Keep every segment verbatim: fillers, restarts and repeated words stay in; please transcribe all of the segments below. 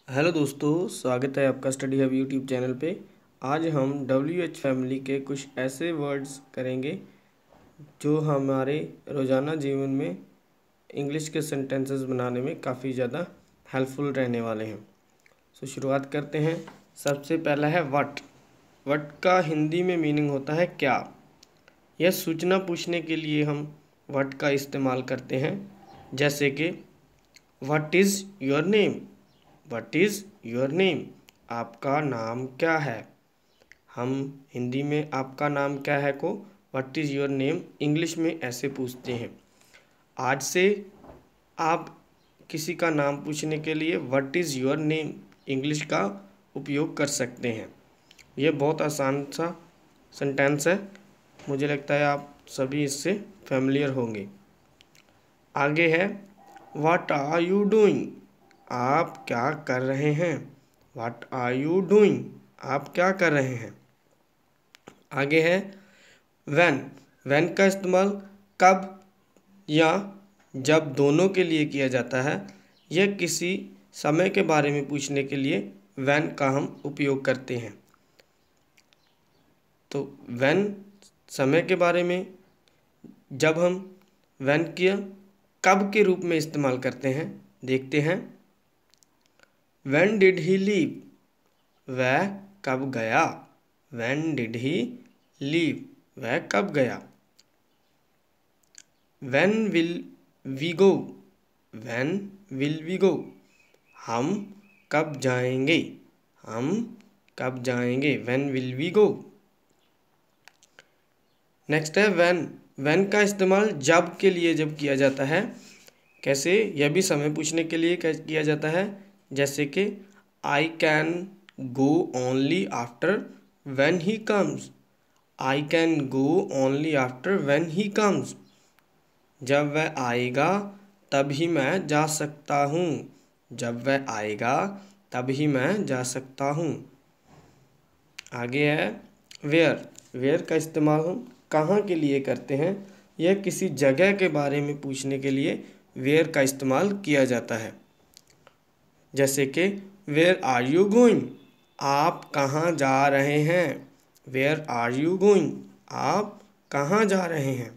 Hello दोस्तों, स्वागत है आपका स्टडी हब यूट्यूब चैनल पे। आज हम डब्ल्यू एच फैमिली के कुछ ऐसे वर्ड्स करेंगे जो हमारे रोज़ाना जीवन में इंग्लिश के सेंटेंसेस बनाने में काफ़ी ज़्यादा हेल्पफुल रहने वाले हैं। सो शुरुआत करते हैं। सबसे पहला है व्हाट। व्हाट का हिंदी में मीनिंग होता है क्या। यह सूचना पूछने के लिए हम व्हाट का इस्तेमाल करते हैं, जैसे कि what is your name. What is your name, आपका नाम क्या है। हम हिंदी में आपका नाम क्या है को what is your name English में ऐसे पूछते हैं। आज से आप किसी का नाम पूछने के लिए what is your name English का उपयोग कर सकते हैं। यह बहुत आसान सा सेंटेंस है, मुझे लगता है आप सभी इससे फैमिलियर होंगे। आगे है व्हाट आर यू डूइंग, आप क्या कर रहे हैं। व्हाट आर यू डूइंग, आप क्या कर रहे हैं। आगे है व्हेन। व्हेन का इस्तेमाल कब या जब दोनों के लिए किया जाता है। यह किसी समय के बारे में पूछने के लिए व्हेन का हम उपयोग करते हैं। तो व्हेन समय के बारे में, जब हम व्हेन किया कब के रूप में इस्तेमाल करते हैं, देखते हैं। When did he leave, वह कब गया। When did he leave, वह कब गया। When will we go, When will we go, हम कब जाएंगे। हम कब जाएंगे, When will we go। Next है when। when का इस्तेमाल जब के लिए जब किया जाता है। कैसे, यह भी समय पूछने के लिए किया जाता है, जैसे कि I can go only after when he comes. I can go only after when he comes, जब वह आएगा तब ही मैं जा सकता हूँ। जब वह आएगा तब ही मैं जा सकता हूँ। आगे है वेयर। वेयर का इस्तेमाल हम कहाँ के लिए करते हैं। यह किसी जगह के बारे में पूछने के लिए वेयर का इस्तेमाल किया जाता है, जैसे कि वेयर आर यू गोइंग, आप कहाँ जा रहे हैं। वेयर आर यू गोइंग, आप कहाँ जा रहे हैं।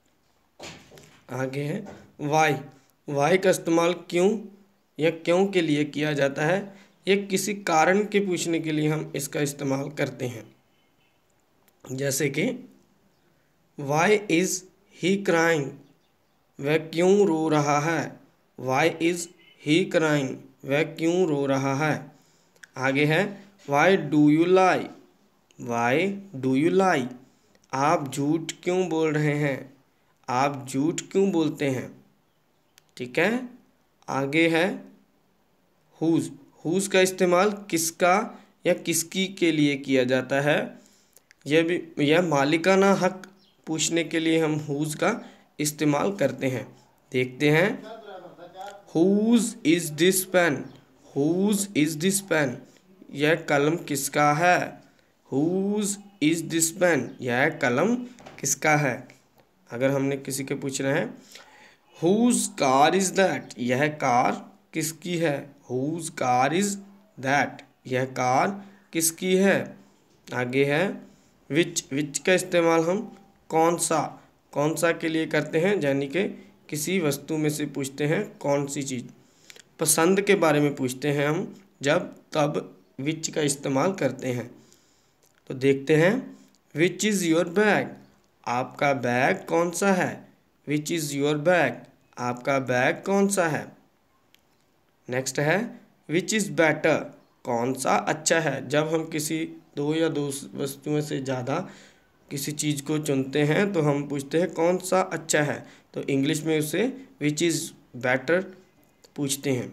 आगे है वाई। वाई का इस्तेमाल क्यों या क्यों के लिए किया जाता है। यह किसी कारण के पूछने के लिए हम इसका इस्तेमाल करते हैं, जैसे कि वाई इज़ ही क्राइंग, वह क्यों रो रहा है। वाई इज़ ही क्राइंग, वह क्यों रो रहा है। आगे है why do you lie. Why do you lie, आप झूठ क्यों बोल रहे हैं। आप झूठ क्यों बोलते हैं। ठीक है। आगे है हुज। हुज का इस्तेमाल किसका या किसकी के लिए किया जाता है। यह भी यह मालिकाना हक पूछने के लिए हम हुज का इस्तेमाल करते हैं। देखते हैं whose is this pen. Whose is this pen, यह कलम किसका है। हुज इज़ दिस पेन, यह कलम किसका है। अगर हमने किसी के पूछ रहे हैं हुज कार इज़ दैट, यह कार किसकी है। हुज कार इज़ दैट, यह कार किसकी है। आगे है विच। विच का इस्तेमाल हम कौन सा कौन सा के लिए करते हैं, यानी कि किसी वस्तु में से पूछते हैं कौन सी चीज़। पसंद के बारे में पूछते हैं हम, जब तब विच का इस्तेमाल करते हैं। तो देखते हैं विच इज़ योर बैग, आपका बैग कौन सा है। विच इज़ योर बैग, आपका बैग कौन सा है। नेक्स्ट है विच इज़ बेटर, कौन सा अच्छा है। जब हम किसी दो या दो वस्तुओं से ज़्यादा किसी चीज़ को चुनते हैं तो हम पूछते हैं कौन सा अच्छा है, तो इंग्लिश में उसे विच इज़ बेटर पूछते हैं।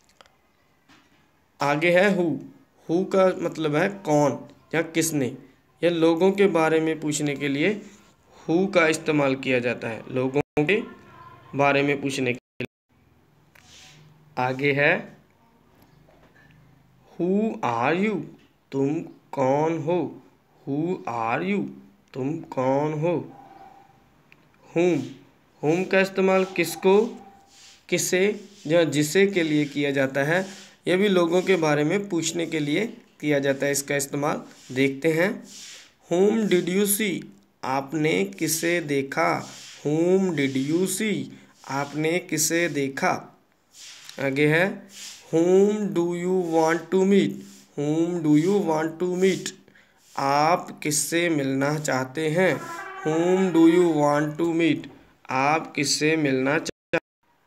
आगे है हु। हु का मतलब है कौन या किसने। यह लोगों के बारे में पूछने के लिए हु का इस्तेमाल किया जाता है, लोगों के बारे में पूछने के लिए। आगे है हु आर यू, तुम कौन हो। हु आर यू, तुम कौन हो। हुम। हुम का इस्तेमाल किसको, किसे या जिसे के लिए किया जाता है। ये भी लोगों के बारे में पूछने के लिए किया जाता है इसका इस्तेमाल। देखते हैं। whom डिड यू सी, आपने किसे देखा। whom डिड यू सी, आपने किसे देखा। आगे है whom do you want to meet, whom do you want to meet, आप किससे मिलना चाहते हैं। whom do you want to meet, आप किससे मिलना चाहते हैं।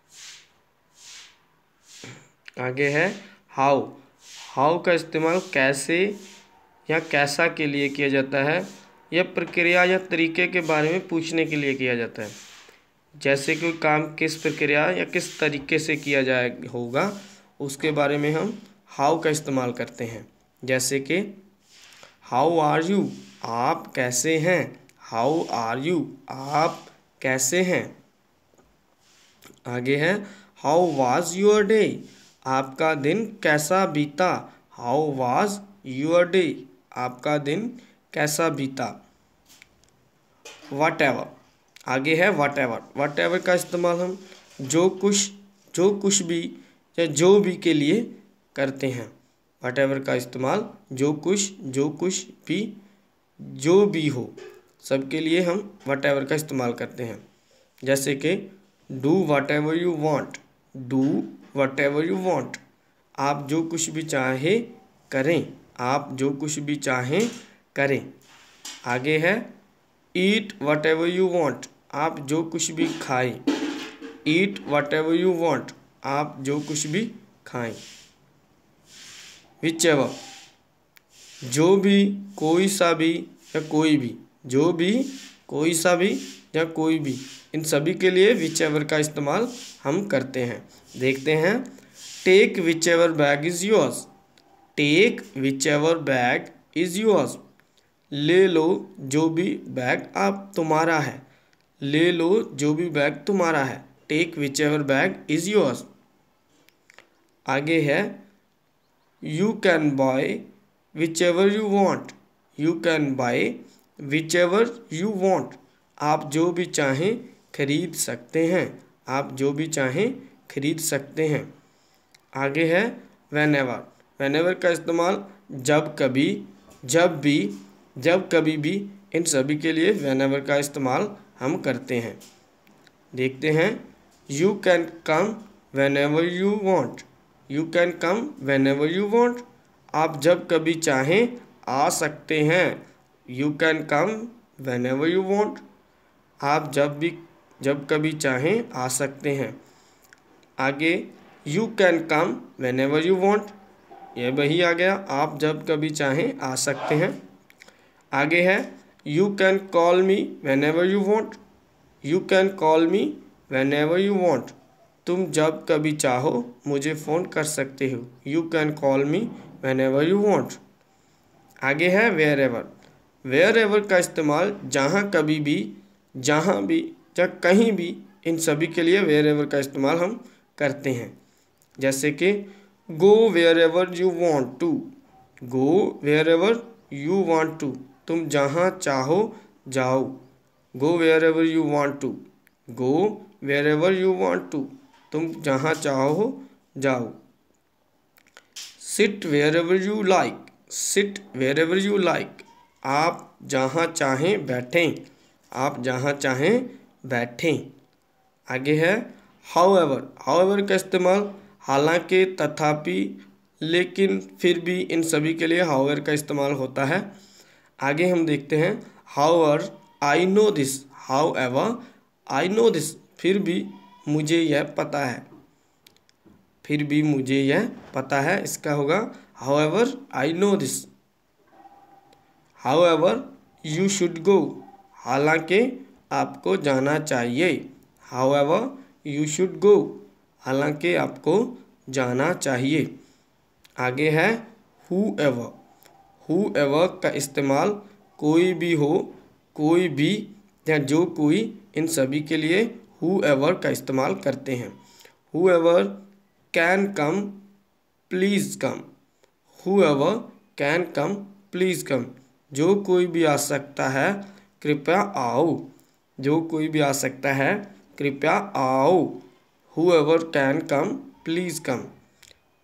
आगे है हाउ, हाउ का इस्तेमाल कैसे या कैसा के लिए किया जाता है। यह प्रक्रिया या तरीके के बारे में पूछने के लिए किया जाता है। जैसे कोई काम किस प्रक्रिया या किस तरीके से किया जाए होगा, उसके बारे में हम हाउ का इस्तेमाल करते हैं। जैसे कि हाउ आर यू, आप कैसे हैं। हाउ आर यू, आप कैसे हैं। आगे है हाउ वाज योर डे, आपका दिन कैसा बीता। हाउ वाज योर डे, आपका दिन कैसा बीता। वट एवर, आगे है वट एवर, वट एवर का इस्तेमाल हम जो कुछ जो कुछ भी या जो भी के लिए करते हैं। वट एवर का इस्तेमाल जो कुछ जो कुछ भी जो भी हो सबके लिए हम वट एवर का इस्तेमाल करते हैं। जैसे कि do whatever you want, do whatever you want, आप जो कुछ भी चाहे करें, आप जो कुछ भी चाहें करें। आगे है eat whatever you want, आप जो कुछ भी खाएं। Eat whatever you want, आप जो कुछ भी खाएं। विच एवर, जो भी कोई सा भी या कोई भी, जो भी कोई सा भी या कोई भी, इन सभी के लिए विच एवर का इस्तेमाल हम करते हैं। देखते हैं। Take whichever bag is yours, take whichever bag is yours, ले लो जो भी बैग आप तुम्हारा है। ले लो जो भी बैग तुम्हारा है। Take whichever bag is yours. आगे है you can buy whichever you want, you can buy whichever you want, आप जो भी चाहें खरीद सकते हैं। आप जो भी चाहें खरीद सकते हैं। आगे है वेन एवर, वेन एवर का इस्तेमाल जब कभी, जब भी, जब कभी भी, इन सभी के लिए वेन एवर का इस्तेमाल हम करते हैं। देखते हैं। You can come whenever you want, you can come whenever you want, आप जब कभी चाहें आ सकते हैं। You can come whenever you want, आप जब भी जब कभी चाहें आ सकते हैं। आगे you can come whenever you want, यह वही आ गया, आप जब कभी चाहें आ सकते हैं। आगे है you can call me whenever you want, you can call me whenever you want, तुम जब कभी चाहो मुझे फ़ोन कर सकते हो। You can call me whenever you want. आगे है वेयर एवर, वेयर एवर का इस्तेमाल जहाँ कभी भी, जहाँ भी या कहीं भी, इन सभी के लिए वेयर एवर का इस्तेमाल हम करते हैं। जैसे कि go wherever you want to, go wherever you want to, तुम जहाँ चाहो जाओ। Go wherever you want to, go wherever you want to, तुम जहाँ चाहो जाओ। Sit wherever you like, sit wherever you like, आप जहाँ चाहें बैठें। आप जहाँ चाहें बैठें। आगे है हाउ एवर, हाउ एवर का इस्तेमाल हालांकि, तथापि, लेकिन, फिर भी, इन सभी के लिए हाउ एवर का इस्तेमाल होता है। आगे हम देखते हैं। However I know this, however I know this, फिर भी मुझे यह पता है। फिर भी मुझे यह पता है, इसका होगा however I know this. However you should go, हालांकि आपको जाना चाहिए। However you should go, हालांकि आपको जाना चाहिए। आगे है हु एवर, हु एवर का इस्तेमाल कोई भी हो, कोई भी या जो कोई, इन सभी के लिए हु एवर का इस्तेमाल करते हैं। Whoever can come please come, whoever can come please come, जो कोई भी आ सकता है कृपया आओ। जो कोई भी आ सकता है कृपया आओ। Whoever can come please come.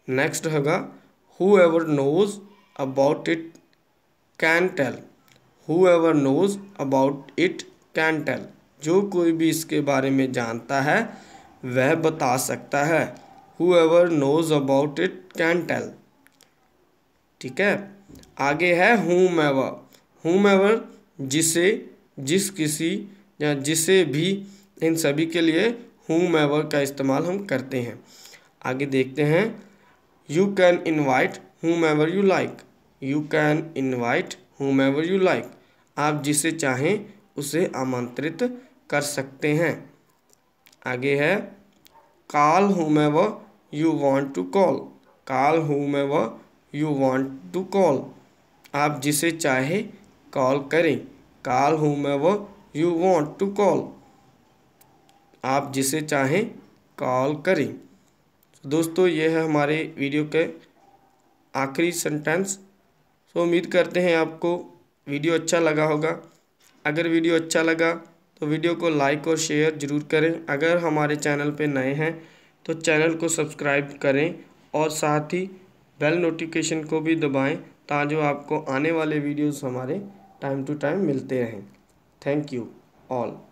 Next होगा whoever knows about it can tell, whoever knows about it can tell, जो कोई भी इसके बारे में जानता है वह बता सकता है। whoever knows about it can tell, ठीक है। आगे है whomever, whomever जिसे, जिस किसी या जिसे भी, इन सभी के लिए whomever का इस्तेमाल हम करते हैं। आगे देखते हैं you can invite whomever you like, you can invite whomever you like, आप जिसे चाहें उसे आमंत्रित कर सकते हैं। आगे है call whomever you want to call, call whomever you want to call, आप जिसे चाहे कॉल करें। call whomever you want to call, आप जिसे चाहें कॉल करें। दोस्तों ये है हमारे वीडियो के आखिरी सेंटेंस। सो उम्मीद करते हैं आपको वीडियो अच्छा लगा होगा। अगर वीडियो अच्छा लगा तो वीडियो को लाइक और शेयर ज़रूर करें। अगर हमारे चैनल पे नए हैं तो चैनल को सब्सक्राइब करें और साथ ही बेल नोटिफिकेशन को भी दबाएं ताकि आपको आने वाले वीडियोस हमारे टाइम टू टाइम मिलते रहें। Thank you all.